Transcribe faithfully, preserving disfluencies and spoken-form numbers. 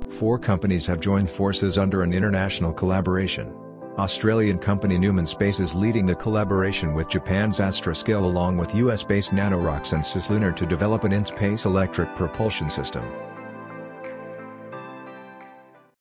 Four companies have joined forces under an international collaboration. Australian company Neumann Space is leading the collaboration with Japan's Astroscale along with U S-based Nanorocks and Cislunar to develop an in-space electric propulsion system.